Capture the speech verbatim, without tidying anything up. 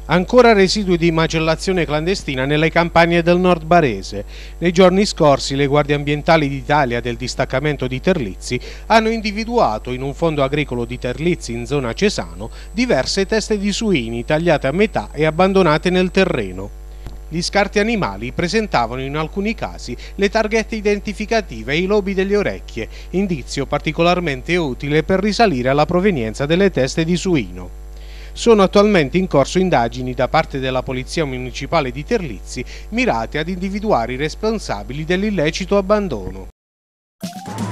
Ancora residui di macellazione clandestina nelle campagne del nord barese. Nei giorni scorsi le guardie ambientali d'Italia del distaccamento di Terlizzi hanno individuato in un fondo agricolo di Terlizzi in zona Cesano diverse teste di suini tagliate a metà e abbandonate nel terreno. Gli scarti animali presentavano in alcuni casi le targhette identificative e i lobi delle orecchie, indizio particolarmente utile per risalire alla provenienza delle teste di suino. Sono attualmente in corso indagini da parte della Polizia Municipale di Terlizzi mirate ad individuare i responsabili dell'illecito abbandono.